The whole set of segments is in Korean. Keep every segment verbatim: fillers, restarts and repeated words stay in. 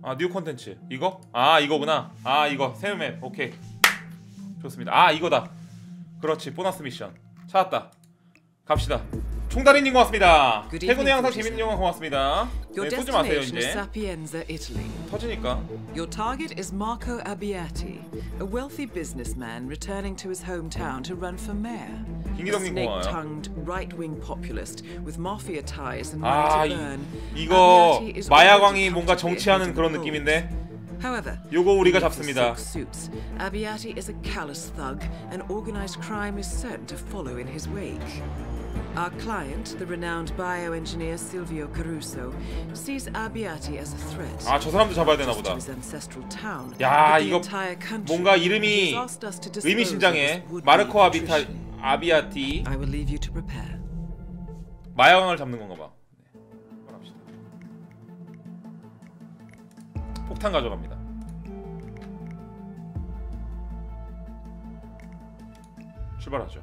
아 뉴 콘텐츠 이거? 아 이거구나. 아 이거 새우 맵. 오케이 좋습니다. 아 이거다. 그렇지 보너스 미션 찾았다. 갑시다. 총달인님 고맙습니다. 퇴근의 항상 재밌는 영화 고맙습니다. 네, 쏘지 마세요 이제. 터지니까. Your target is Marco Abbiati, a wealthy businessman returning to his hometown to run for mayor. A snake-tongued right-wing populist with mafia ties and money to burn. 이거 마야광이 뭔가 정치하는 그런 느낌인데. However, 요거 우리가 잡습니다. Abbiati is a callous thug, and organized crime is certain to follow in his wake. Our client, the renowned bioengineer Silvio Caruso, sees Abbiati as a threat. 아, 저 사람도 잡아야 되나 보다. 야, 이거 뭔가 이름이 의미심장해. 마르코 아비타 아비아티. I will leave you to prepare. 마야광을 잡는 건가 봐. 폭탄 가져갑니다. 출발하죠.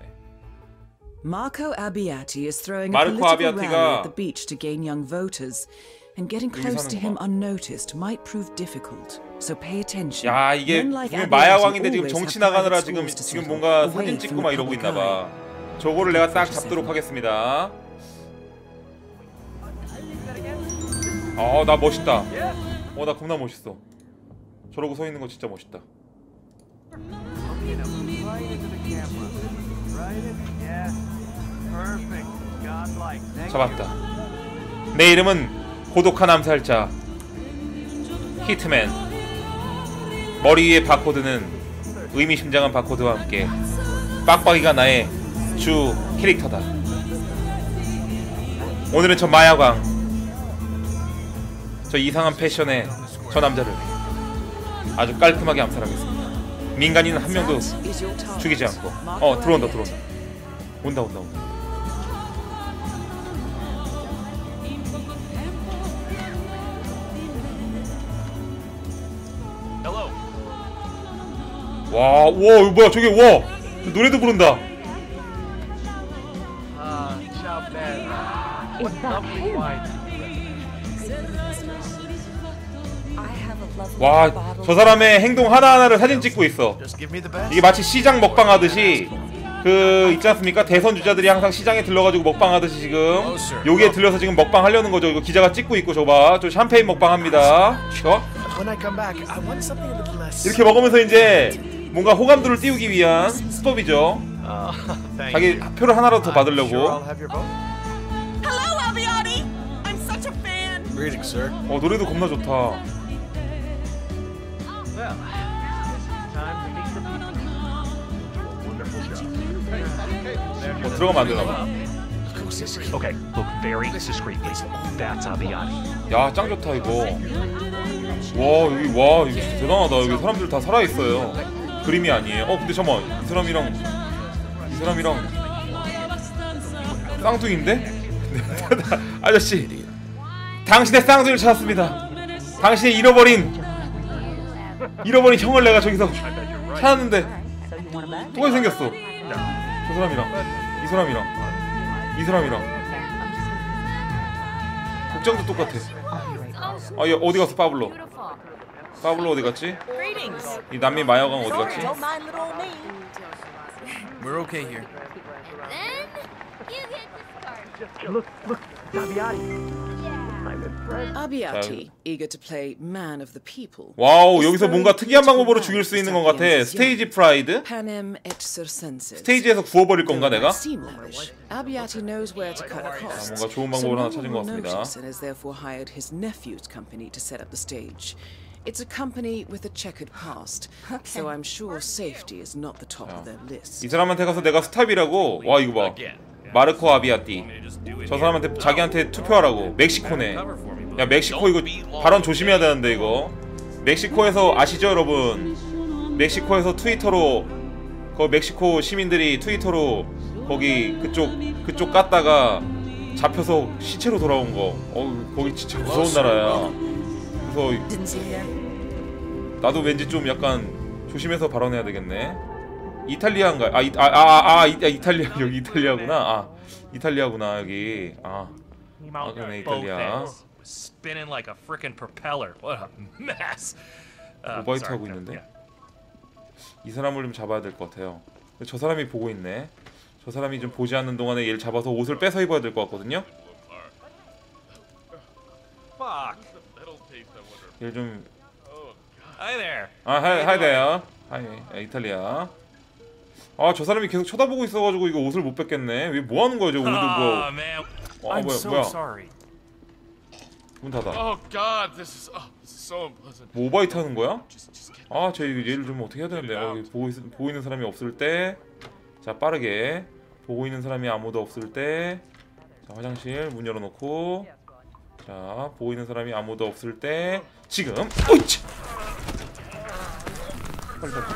Marco Abbiati is throwing a political rally at the beach to gain young voters, and getting close to him unnoticed might prove difficult. So pay attention. 야 이게 분명 마야광인데 지금 정치 나가느라 지금 지금 뭔가 사진 찍고 막 이러고 있나 봐. 저거를 내가 딱 잡도록 하겠습니다. 어, 나 멋있다. 어, 나 겁나 멋있어. 저러고 서 있는 거 진짜 멋있다. 잡았다. 내 이름은 고독한 암살자 히트맨. 머리 위에 바코드는 의미심장한 바코드와 함께 빡빡이가 나의 주 캐릭터다. 오늘은 저 마야광, 저 이상한 패션의 저 남자를 아주 깔끔하게 암살하겠습니다. 민간인은 한 명도 죽이지 않고. 어, 들어온다 들어온다. 온다 온다 온다. 와, 우와, 이거 뭐야, 저게, 우와! 노래도 부른다. 와, 저 사람의 행동 하나하나를 사진 찍고 있어. 이게 마치 시장 먹방 하듯이, 그, 있지 않습니까? 대선 주자들이 항상 시장에 들러가지고 먹방 하듯이 지금, 여기에 들려서 지금 먹방 하려는 거죠. 이거 기자가 찍고 있고, 저 봐. 저 샴페인 먹방 합니다. 어? 이렇게 먹으면서 이제, 뭔가 호감도를 띄우기 위한 스톱이죠. 자기 표를 하나라도 더 받으려고. 어, 노래도 겁나 좋다. 어, 들어가면 안 되나 봐. 야, 짱 좋다 이거. 와, 여기 와, 이거 진짜 대단하다. 여기 사람들 다 살아 있어요. 그림이 아니에요. 어, 근데 잠깐만, 이 사람이랑 이 사람이랑 쌍둥이인데? 아저씨, 당신의 쌍둥이를 찾았습니다. 당신의 잃어버린 잃어버린 형을 내가 저기서 찾았는데 똑같이 생겼어. 저 사람이랑 이 사람이랑 이 사람이랑 복장도 똑같아. 아, 얘 어디 갔어, 파블로? 파블로 어디 갔지? 이 남미 마야광 어디 갔지? We're okay here. Look, look, Abbiati, eager to play man of the people. 와우, 여기서 뭔가 특이한 방법으로 죽일 수 있는 것 같아. 스테이지 프라이드? Panem et circenses. 스테이지에서 구워버릴 건가 내가? Abbiati knows where to cut costs. 아, 뭔가 좋은 방법을 하나 찾은 것 같습니다. And has therefore hired his nephew's company to set up the stage. It's a company with a checkered past, so I'm sure safety is not the top of their list. 이 사람한테 가서 내가 스탑이라고? 와, 이거 봐. 마르코 아비아티. 저 사람한테 자기한테 투표하라고. 멕시코네. 야, 멕시코 이거 발언 조심해야 되는데 이거. 멕시코에서 아시죠, 여러분? 멕시코에서 트위터로 그 멕시코 시민들이 트위터로 거기 그쪽 그쪽 깠다가 잡혀서 시체로 돌아온 거. 어, 거기 진짜 무서운 나라야. 그래서 나도 왠지 좀 약간 조심해서 발언해야 되겠네. 이탈리아인가? 아, 이, 아, 아, 아, 이, 아, 이탈리아 여기 이탈리아구나. 아, 이탈리아구나 여기. 아, 아 그러네 이탈리아. was spinning like a frickin' propeller. What a mess. Uh, 오바이트 sorry, 하고 yeah, 있는데? yeah. 이 사람을 좀 잡아야 될 것 같아요. 근데 저 사람이 보고 있네. 저 사람이 좀 보지 않는 동안에 얘를 잡아서 옷을 뺏어 입어야 될 것 같거든요. Fuck. 얘를 좀... Hi there. 아, 하이, 하이 데요. 하이, 아, 이탈리아. 아, 저 사람이 계속 쳐다보고 있어가지고 이거 옷을 못 뺏겠네. 왜 뭐 하는 거야, 저 옷을 뭐? Oh man. 아, I'm 뭐야, so 뭐야? sorry. 문 닫아. Oh God, this is oh, this is so unpleasant. 뭐 오바이트 하는 거야? Just, just get. 아, 저 얘를 좀 어떻게 해야 되는데. 여기 보고, 있, 보고 있는 사람이 없을 때, 자, 빠르게 보고 있는 사람이 아무도 없을 때, 자, 화장실 문 열어놓고, 자, 보고 있는 사람이 아무도 없을 때, 지금, 오이치! 빨리 빨리.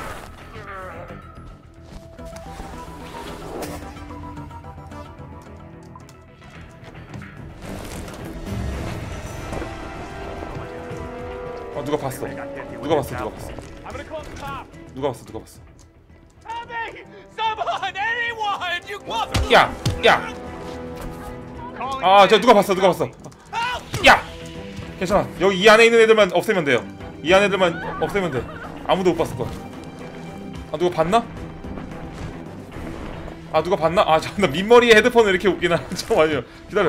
아, 누가 봤어? 누가 봤어? 누가 봤어? I'm gonna call the cops. 누가 봤어? 누가 봤어? Help me! Someone! Anyone! You mother! 야! 야! Calling 아, 저 누가 봤어? 누가 봤어? 야! 괜찮아. 여기 이 안에 있는 애들만 없애면 돼요. 이 안에 애들만 없애면 돼. 아무도 못 봤을 거야. 아, 누가 봤나? 아, 누가 봤나? 아, 잠깐만. 민머리에 헤드폰을 이렇게 웃기나? 잠깐만요. 기다려.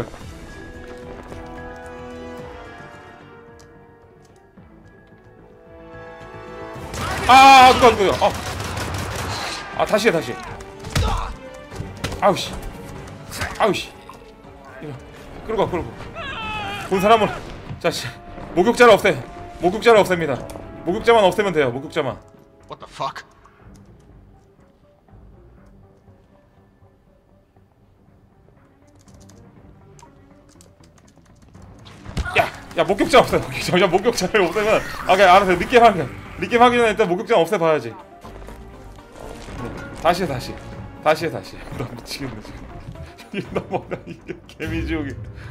아, 누가 누가? 아, 아 다시 해 다시. 아우씨, 아우씨. 이거 끌고 가 끌고. 본 사람은 자, 씨, 목욕자를 없애. 목욕자를 없앱니다. 목욕자만 없애면 돼요. 목욕자만. What the fuck? 야, 야 목욕자 없애. 잠깐 목욕자를 없애면 아, 그냥 알아서 느낌 확인. 느낌 확인 전에 일단 목욕자 없애봐야지. 네, 다시 해 다시. 다시 해 다시. 나 미치겠네 지금. 이게 너무 나 이게 개미지옥이.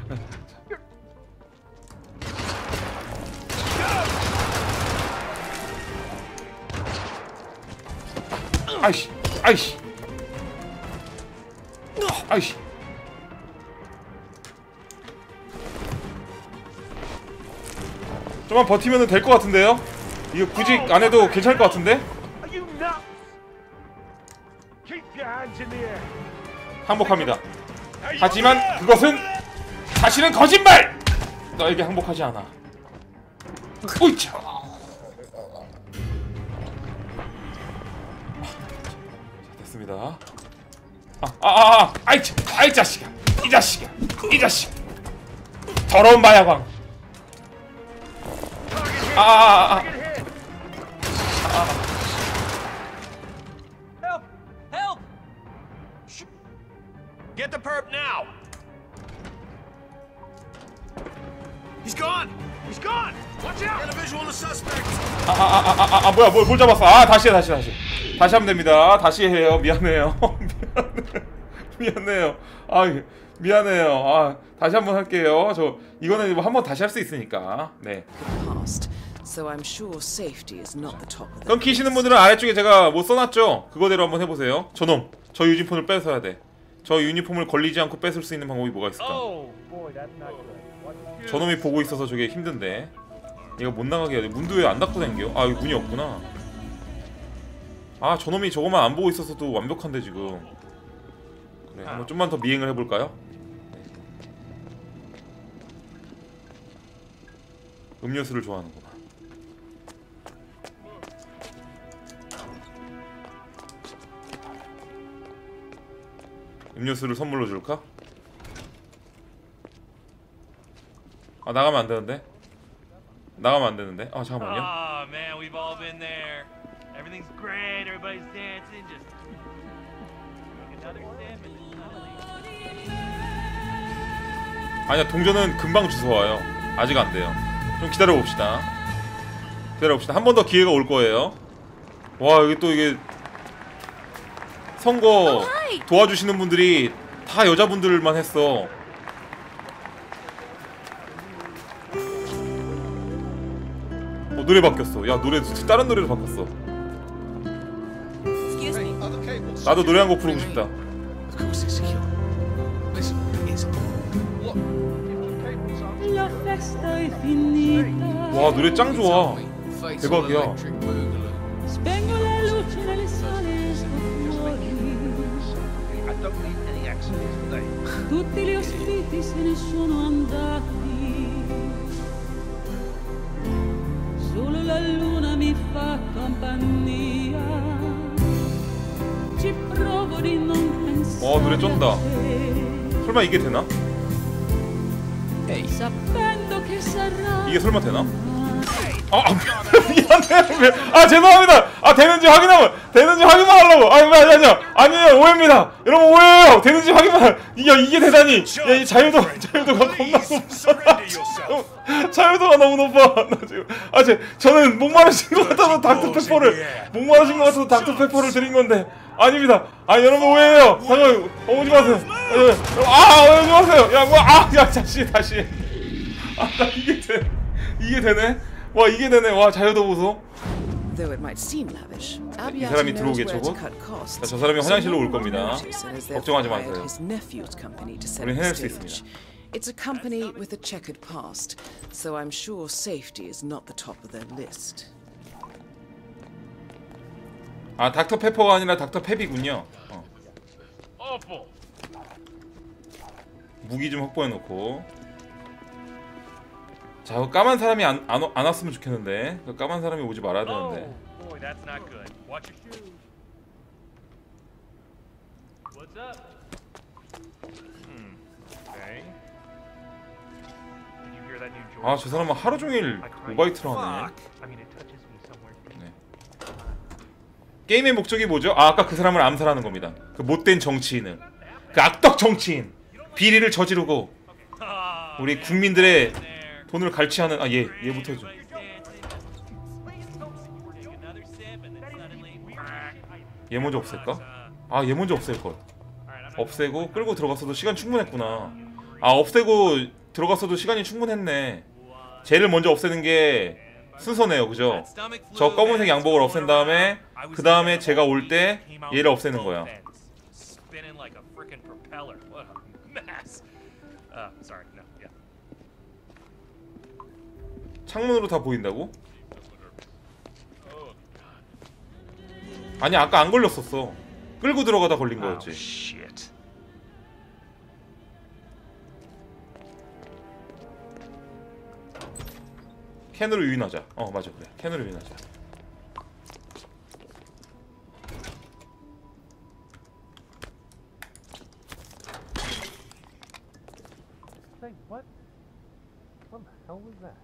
아이씨, 아이씨, 아이씨. 좀만 버티면 될 것 같은데요? 이거 굳이 안 해도 괜찮을 것 같은데? Are you nuts? Keep your hands in the air. 항복합니다. 하지만 그것은 사실은 거짓말! 너에게 항복하지 않아. 오이차! 자, 됐습니다. 아, 아, 아, 아, 아이, 아이 자식아, 이 자식아, 이 자식, 더러운 마야광. 아, 아, 아, 아. Help! Help! Get the perp now! He's gone. He's gone. Watch out. Get a visual on the suspect. 아, 아, 아, 아, 아, 아, 뭐야, 뭘, 뭘 잡았어? 아, 다시 해, 다시, 다시. 다시 하면 됩니다. 다시 해요. 미안해요. 미안해요. 미안해요. 아, 미안해요. 아, 다시 한번 할게요. 저 이거는 뭐 한번 다시 할 수 있으니까. 네. Past, so I'm sure safety is not the top of the 끊기시는 분들은 아래쪽에 제가 뭐 써놨죠? 그거대로 한번 해보세요. 저놈, 저 유니폼을 뺏어야 돼. 저 유니폼을 걸리지 않고 뺏을 수 있는 방법이 뭐가 있을까? Oh! Boy, that's not good. What? 저놈이 보고 있어서 저게 힘든데. 얘가 못 나가게 해야 돼. 문도 왜 안 닫고 다녀? 아, 여기 문이 없구나. 아, 저놈이 저거만 안 보고 있어서도 완벽한데 지금. 그래, 한번 좀만 더 미행을 해볼까요? 네. 음료수를 좋아하는구나. 음료수를 선물로 줄까? 아, 나가면 안 되는데? 나가면 안 되는데? 아, 잠깐만요. Oh man, we've all been there. Everything's great, everybody's dancing, just another sip and 아니야, 동전은 금방 주워와요. 아직 안 돼요. 좀 기다려 봅시다. 기다려 봅시다. 한 번 더 기회가 올 거예요. 와, 여기 또 이게 선거 도와주시는 분들이 다 여자분들만 했어. 어, 노래 바뀌었어. 야, 노래 다른 노래로 바꿨어. 나도 노래 한 곡 부르고 싶다. Of course it's secure. Listen, it's look. La festa 와 노래 짱 좋아. 대박이야. Spengo le luci nel sole fuori. I don't need any accidents today. Tutti gli ospiti se ne sono andati. Solo la luna mi fa compagnia. Ci provo di non pensare. 와 노래 쩐다. 설마 이게 되나? Sapendo che sarà. 이게 설마 되나? 아, 아 미안해. 아 죄송합니다. 아 되는지 확인하면 되는지 확인만 하려고. 아니 아니 아니요 아니에요 오해입니다. 여러분 오해예요. 되는지 확인만. 이게 이게 되다니. 야 이 자유도 자유도가 겁나 높아. 자유도가 너무 높아. 나 지금 아 제 저는 목마르신 것 같아서 닥터페퍼를 목마르신 것 같아서 닥터페퍼를 드린 건데 아닙니다. 아 여러분 오해예요. 잠깐 오지 마세요. 아 오지 마세요. 야뭐아야 다시 다시. 아 나 이게 돼 이게 되네. 와 이게 되네. 와 자유도 보소. Though it might seem lavish, 이 사람이 들어오겠죠 곧? 자, 저 사람이 화장실로 올 겁니다. 걱정하지 마세요. 우린 해낼 수 있습니다. It's a company with a checkered past, so I'm sure safety is not the top of their list. 아 닥터 페퍼가 아니라 닥터 펩이군요. 어. 무기 좀 확보해 놓고. 자, 그 까만 사람이 안, 안, 안 왔으면 좋겠는데. 그 까만 사람이 오지 말아야 되는데. Oh, boy, that's not good. Watch your shoes. What's up? Hmm. Okay. Did you hear that new George? 아, 저 사람은 하루 종일 오바이트를 하네. I mean, it touches me somewhere. 네. 게임의 목적이 뭐죠? 아, 아까 그 사람을 암살하는 겁니다. 그 못된 정치인을. 그 악덕 정치인. 비리를 저지르고 우리 국민들의 돈을 갈취하는. 아, 얘, 얘부터 해줘. 얘 먼저 없앨까? 아, 얘 먼저 없앨 것. 없애고 끌고 들어갔어도 시간 충분했구나. 아, 없애고 들어갔어도 시간이 충분했네. 쟤를 먼저 없애는 게 순서네요, 그죠? 저 검은색 양복을 없앤 다음에 그 다음에 제가 올 때 얘를 없애는 거야. 창문으로 다 보인다고? 아니 아까 안 걸렸었어. 끌고 들어가다 걸린 거였지. 캔으로 유인하자. 어 맞아 그래. 캔으로 유인하자. Say what? What the hell was that?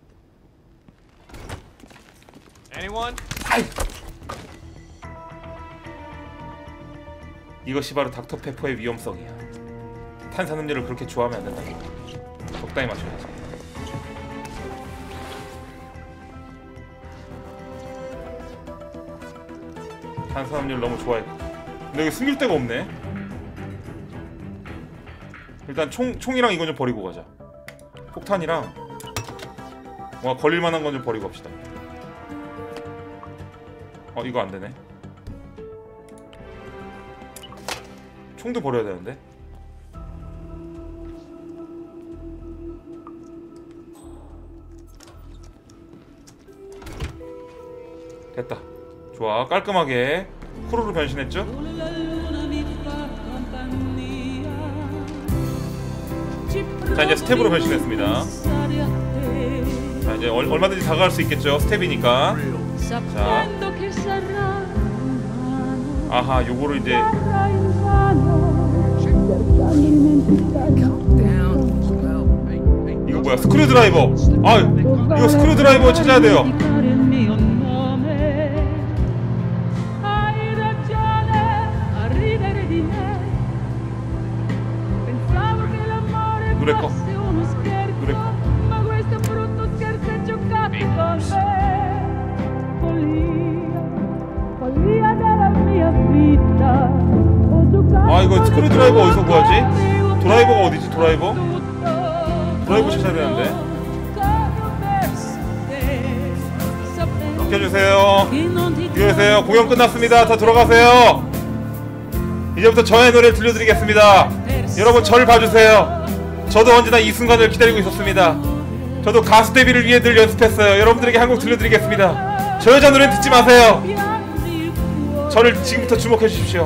Anyone? 아이! 이것이 바로 닥터페퍼의 위험성이야. 탄산음료를 그렇게 좋아하면 안 된다. 적당히 마셔야지. 탄산음료를 너무 좋아해. 근데 여기 숨길 데가 없네. 일단 총, 총이랑 이건 좀 버리고 가자. 폭탄이랑 와 걸릴만한 건 좀 버리고 갑시다. 어 이거 안되네. 총도 버려야 되는데. 됐다. 좋아 깔끔하게 쿠로로 변신했죠? 자 이제 스텝으로 변신했습니다. 자 이제 얼, 얼마든지 다가갈 수 있겠죠? 스텝이니까. 자 아하 요거를 이제 이거 뭐야 스크류 드라이버. 아 이거 스크류 드라이버 찾아야 돼요. 노래 꺼. 노래 꺼. 아 이거 스크류 드라이버 어디서 구하지? 드라이버가 어디지 드라이버? 드라이버 찾아야 되는데. 넘겨주세요. 비켜주세요. 공연 끝났습니다. 다 들어가세요. 이제부터 저의 노래를 들려드리겠습니다. 여러분 저를 봐주세요. 저도 언제나 이 순간을 기다리고 있었습니다. 저도 가수 데뷔를 위해 늘 연습했어요. 여러분들에게 한 곡 들려드리겠습니다. 저 여자 노래는 듣지 마세요. 저를 지금부터 주목해 주십시오.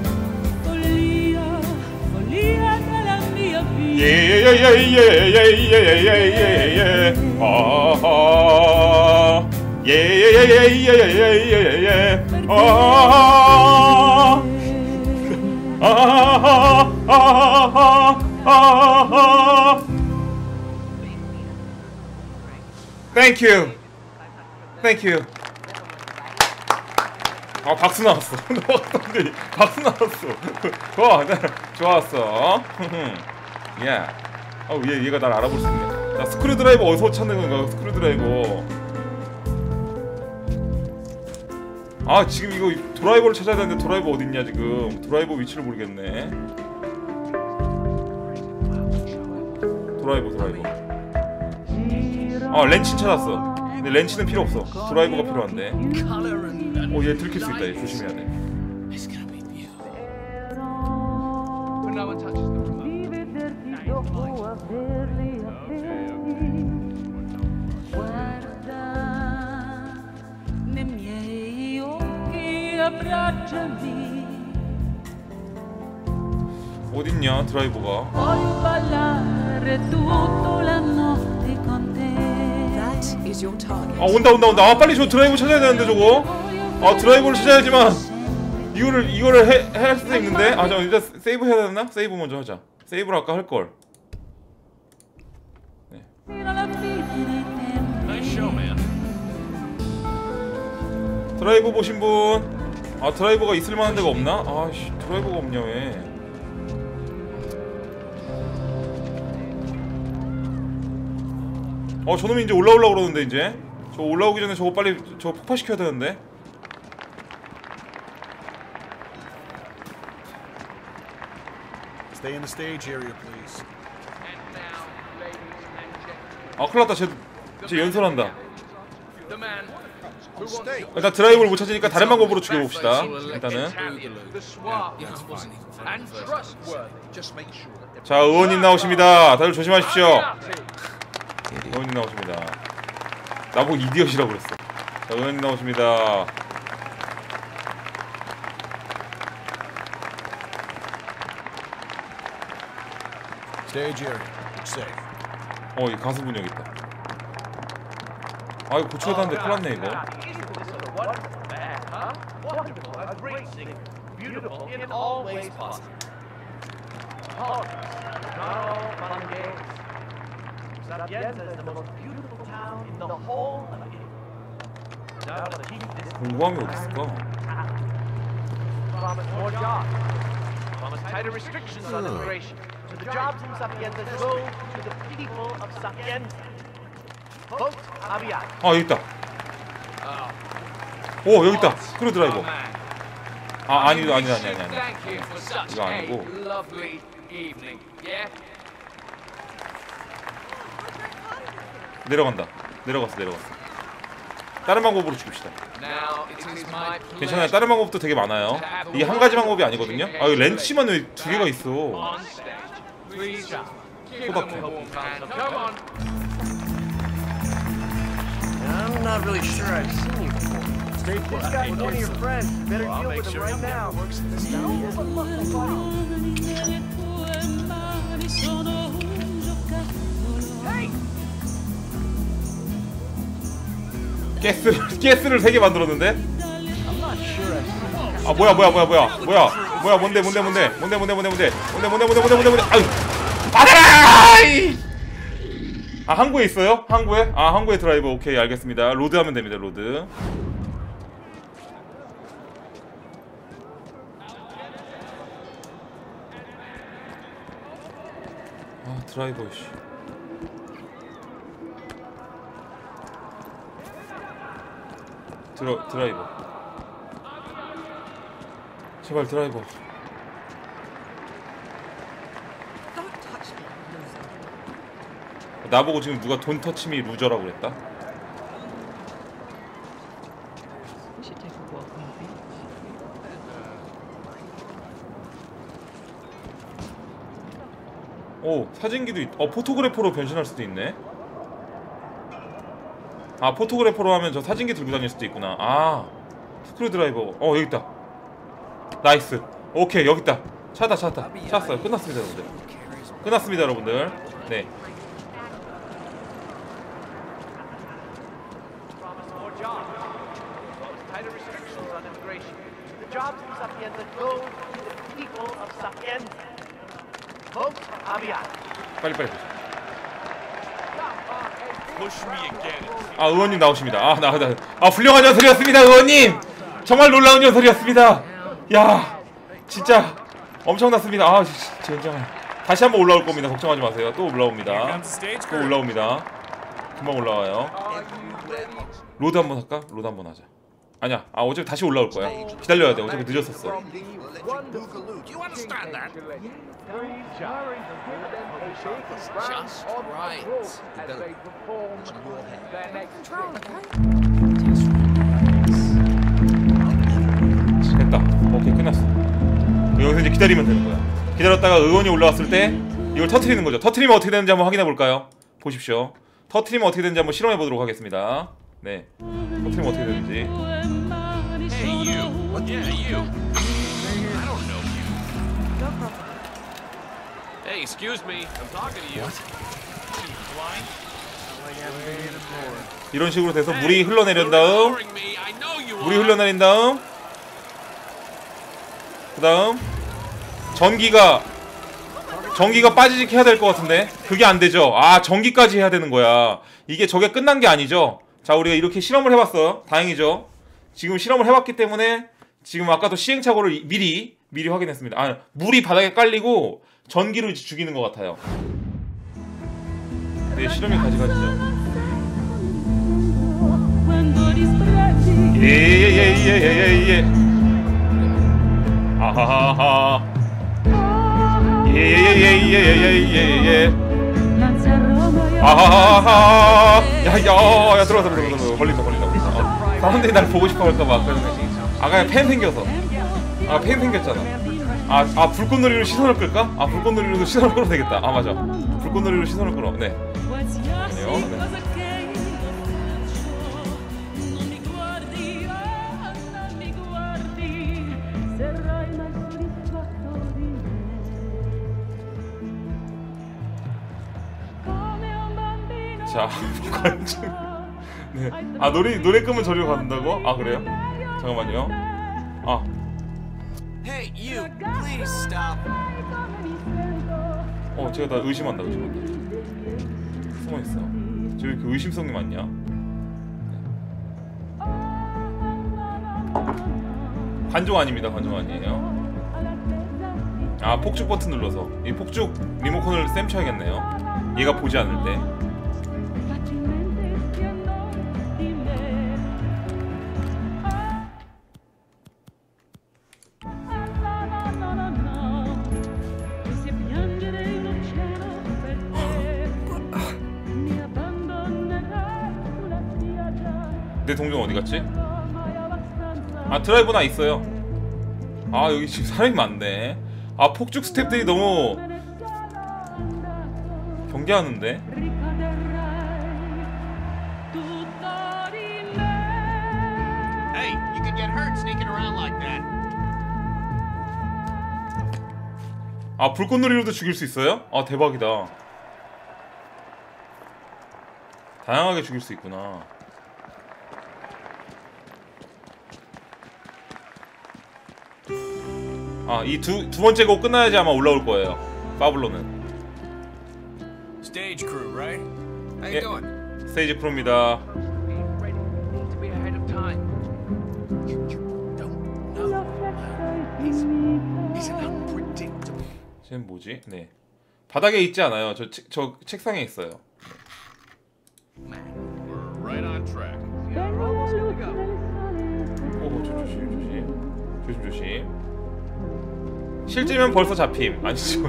예예예예예예예예예예 아하 예예예예예예예예 아하 아하 아하 아하 Thank you. Thank you. 아 박수 나왔어. 박수 나왔어. 좋아, 좋았어. 야, 아 얘 얘가 날 알아볼 수 있네. 자 스크류 드라이버 어디서 찾는 건가? 스크류 드라이버. 아 지금 이거 드라이버를 찾아야 되는데 드라이버 어딨냐 지금? 드라이버 위치를 모르겠네. 드라이버 드라이버. 아 렌치 찾았어. 근데 렌치는 필요 없어. 드라이버가 필요한데. 어 얘 들킬 수 있다. 얘 조심해야 돼. 어딨냐 드라이버가? That is your target. 아 온다 온다 온다. 아 빨리 저 드라이버 찾아야 되는데 저거. 아 드라이버를 찾아야지만 이거를 이거를 해 할 수도 있는데. 아 저 일단 세이브 해야 되나? 세이브 먼저 하자. 세이브를 아까 할 걸. 네. 드라이버 보신 분? 아 드라이버가 있을 만한 데가 없나? 아씨 드라이버가 없냐 왜? 어 저놈이 이제 올라오려고 그러는데 이제 저 올라오기 전에 저거 빨리 저거 폭파시켜야 되는데. Stay in the stage area, please. 아 큰일났다. 쟤, 쟤 연설한다. Stay. 일단 드라이버를 못 찾으니까 다른 방법으로 죽여봅시다. 일단은 자 의원님 나오십니다. 다들 조심하십시오. 의원님 나오십니다. 나보고 이디엇이라고 그랬어. 자 의원님 나오십니다. Stage area. Safe. 어 이 가수분 여기 있다. 아 이거 고쳐야 하는데 큰일 났네 이거. 공부함이 어디 있을까? Tighter restrictions on immigration. So the jobs in Sapienza go to the people of Sapienza. Vote Aviat. 아 여기 있다. 오 여기 있다. 스크류 드라이버. 아 아니 아니 아니 아니 아니. 이거 아니고. 내려간다. 내려갔어 내려갔어. 다른 방법으로 죽입시다. 괜찮아요. 다른 방법도 되게 많아요. 이게 한 가지 방법이 아니거든요. 아 여기 렌치만 왜 두 개가 있어. 소박해. I'm not really sure I've seen you before. Stay put. This guy's one of your friends. You better deal with him right now. Works in this town. Hey! 가스를 가스를 세 개 만들었는데? 아 뭐야 뭐야 뭐야 뭐야 뭐야 뭐야 뭔데 뭔데 뭔데 뭔데 뭔데 뭔데 뭔데 뭔데 뭔데 뭔데 뭔데 뭔데 아유 받아라! 아 항구에 있어요? 항구에? 아 항구에 드라이버 오케이 알겠습니다. 로드하면 됩니다. 로드. 아 드라이버 씨. 드라, 드라이버 제발 드라이버. 나보고 지금 누가 돈 터치미 루저라고 그랬다? 오 사진기도 있.. 어 포토그래퍼로 변신할 수도 있네? 아 포토그래퍼로 하면 저 사진기 들고 다닐 수도 있구나. 아 스크류드라이버. 어 여기 있다. 나이스. 오케이 여기 있다. 찾았다 찾았다. 찾았어요. 끝났습니다 여러분들. 끝났습니다 여러분들. 네. 빨리 빨리. 아 의원님 나오십니다. 아 나 나 아 훌륭한 연설이었습니다 의원님. 정말 놀라운 연설이었습니다. 야 진짜 엄청났습니다. 아 젠장. 다시 한번 올라올 겁니다. 걱정하지 마세요. 또 올라옵니다. 또 올라옵니다. 금방 올라와요. 로드 한번 할까? 로드 한번 하자. 아니야. 아 어차피 다시 올라올 거야. 기다려야 돼. 어차피 늦었었어. 됐다. 오케이 끝났어. 여기서 이제 기다리면 되는 거야. 기다렸다가 의원이 올라왔을 때 이걸 터트리는 거죠. 터트리면 어떻게 되는지 한번 확인해 볼까요? 보십시오. 터트리면 어떻게 되는지 한번 실험해 보도록 하겠습니다. 네. 터트리면 어떻게 되는지. Hey, you. Yeah, you. I don't know you. No problem. Hey, excuse me. I'm talking to you. 이런 식으로 돼서 물이 흘러내린 다음 물이 흘러내린 다음 그 다음 전기가 전기가 빠지게 해야 될 것 같은데 그게 안 되죠. 아 전기까지 해야 되는 거야. 이게 저게 끝난 게 아니죠. 자 우리가 이렇게 실험을 해봤어요. 다행이죠. 지금 실험을 해봤기 때문에 지금 아까도 시행착오를 미리 미리 확인했습니다. 아 물이 바닥에 깔리고 전기를 죽이는 것 같아요. 네 실험이 가지가지죠. 예예예예예예 아하하하 예예예예예예예 아하하하 야야 야 들어와 들어와 들어와 걸린다 걸린다 어. 사람들이 날 보고 싶어 할까봐 아까 팬 생겨서 아 팬 생겼잖아. 아 아 불꽃놀이로 시선을 끌까? 아 불꽃놀이로 시선을 끌어도 되겠다. 아 맞아 불꽃놀이로 시선을 끌어. 네 아니요 네. 자, 관중. 네. 아 노래 노래 끄면 저리로 간다고? 아 그래요? 잠깐만요. 아. Hey, you. Please stop. 어, 제가 나 의심한다, 의심한다. 숨어 있어. 저 왜 이렇게 의심성이 많냐? 관종 아닙니다, 관종 아니에요. 아, 폭죽 버튼 눌러서 이 폭죽 리모컨을 쌤 쳐야겠네요. 얘가 보지 않을 때. 내 동전 어디 갔지? 아 드라이버나 있어요. 아 여기 지금 사람이 많네. 아 폭죽 스텝들이 너무 경계하는데. Hey, you could get hurt sneaking around like that. 아 불꽃놀이로도 죽일 수 있어요? 아 대박이다. 다양하게 죽일 수 있구나. 아, 이 두 두 번째 곡 끝나야지 아마 올라올 거예요. 파블로는. Stage crew, right? How you 예, doing? 스테이지 프로입니다. 쟤는 뭐지? 네. 바닥에 있지 않아요. 저, 책, 저 책상에 있어요. Right on track. 오, 조, 조심, 조심. 조심, 조심. 실제면 벌써 잡힘. 아니죠.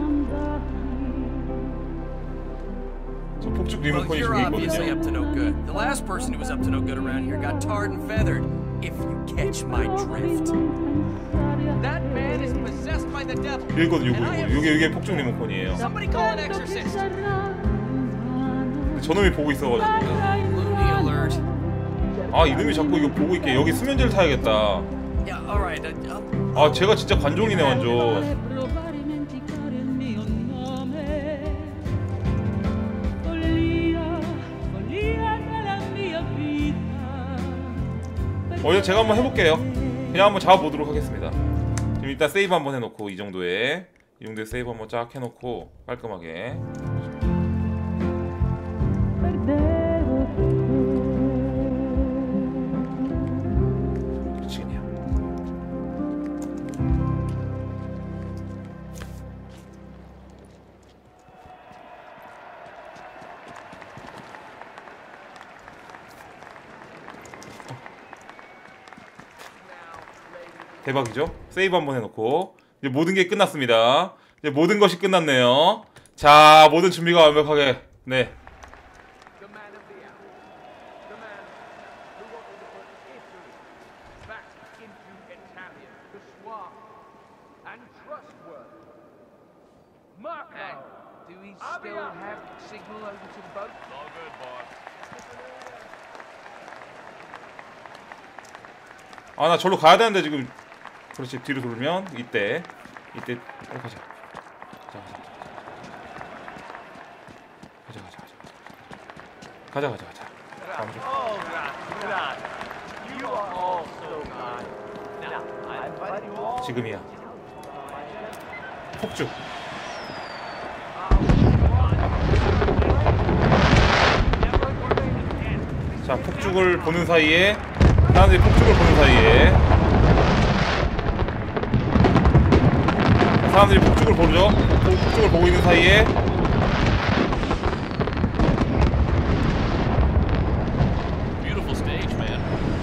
저 폭죽 리모컨이 Well, you're obviously 중요했거든요. up to no good. The last person who was up to no good around here got tarred and feathered. If you catch my drift. That man is possessed by the devil. 이거든, 요거, 요거. 요게, 요게 폭죽 리모컨이에요. Somebody call an exorcist. 근데 저놈이 보고 있어가지고. Looney alert. 아 이놈이 자꾸 이거 보고 있게. 여기 수면제를 타야겠다. Yeah, all right. uh, I'll- 아 제가 진짜 관종이네 완전. provare a dimenticare il mio nome. Follia, follia della mia vita. 어 이제 제가 한번 해볼게요. 그냥 한번 잡아보도록 하겠습니다. 지금 일단 세이브 한번 해놓고 이 정도에 이 정도에 세이브 한번 쫙 해놓고 깔끔하게. 미치겠냐. 대박이죠? 세이브 한번 해놓고 이제 모든 게 끝났습니다. 이제 모든 것이 끝났네요. 자, 모든 준비가 완벽하게. 네. The man of the hour. The man who wanted to put Italy back into Italian, the suave and trustworthy. Marco! Do we I'll be still up. have signal over to the boat? All good, boss. 아, 나 절로 가야 되는데 지금. 그렇지, 뒤로 돌면 이때 이때 빨리 가자. 가자 가자 가자 가자 가자 가자 가자. 다음 주. Oh, Grant, you are all so kind. Now, I invite you all. 지금이야. 폭죽. 자, 폭죽을 보는 사이에 사람들이 폭죽을 보는 사이에 사람들이 폭죽을 보죠. 폭죽을 보고 있는 사이에 Beautiful stage, man.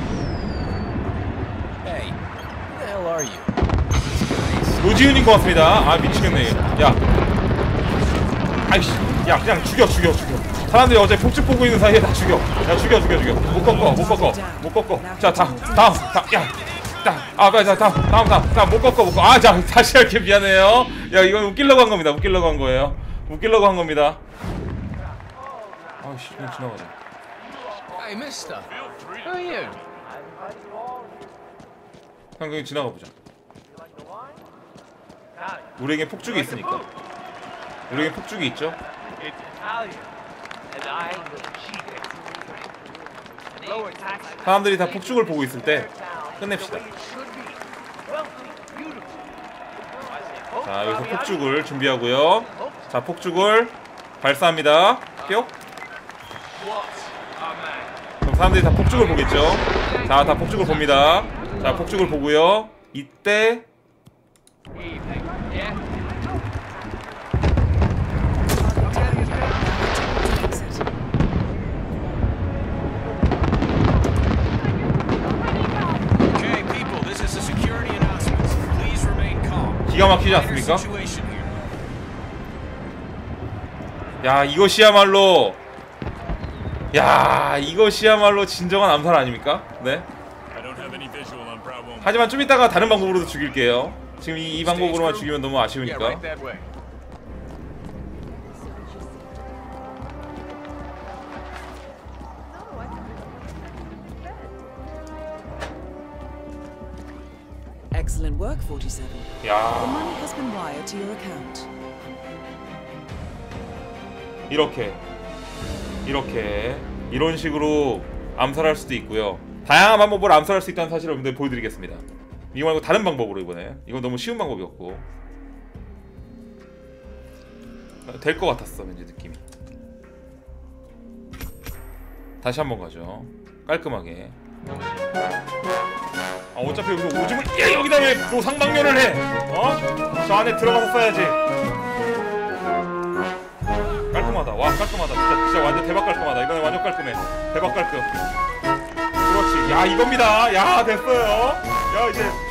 Hey, who the hell are you? 노지훈인 것 같습니다. 아 미치겠네. 야, 아이씨, 야 그냥 죽여 죽여 죽여. 사람들이 어제 폭죽 보고 있는 사이에 다 죽여. 야 죽여 죽여 죽여. 못 꺾어 못 꺾어 못 꺾어. 자 다음 다음 다음 야. 아, 빨리, 자, 다음, 다음, 다음, 다음, 못 꺾어, 못 꺾어. 아, 자, 다시 할게, 미안해요. 야, 이건 웃기려고 한 겁니다. 웃기려고 한 거예요. 웃기려고 한 겁니다. 아씨, 그냥 지나가자. Hey, mister. Who are you? 그냥 그냥 지나가 보자. 우리에겐 폭죽이 있으니까. 우리에겐 폭죽이 있죠. It's Italian, and I will cheat it. Lower taxes. 사람들이 다 폭죽을 보고 있을 때 끝냅시다. 자, 여기서 폭죽을 준비하고요. 자, 폭죽을 발사합니다. 뿅. 그럼 사람들이 다 폭죽을 보겠죠. 자, 다 폭죽을 봅니다. 자, 폭죽을 보고요. 이때 Okay, people, this is a security announcement. Please remain calm. 기가 막히지 않습니까? Situation here. 야, 이것이야말로 야, 이것이야말로 진정한 암살 아닙니까? 네. I don't have any visual on Bravo. 하지만 좀 이따가 다른 방법으로도 죽일게요. 지금 이, 이 방법으로만 죽이면 너무 Yeah, 아쉬우니까. right that way. Excellent work, forty-seven. The 야, money has been wired to your account. 이렇게 이렇게 이런 식으로 암살할 수도 있고요. 다양한 방법으로 암살할 수 있다는 사실을 여러분들 보여드리겠습니다. 이거 말고 다른 방법으로 이번에. 이건 너무 쉬운 방법이었고 될 것 같았어 왠지 느낌이. 다시 한번 가죠. 깔끔하게. 아, 어차피 여기서 오줌을 야, 여기다 왜 노상방뇨를 해? 어? 저 안에 들어가서 써야지. 깔끔하다. 와, 깔끔하다. 진짜, 진짜 완전 대박 깔끔하다. 이거는 완전 깔끔해. 대박 깔끔. 그렇지. 야, 이겁니다. 야, 됐어요. 야, 이제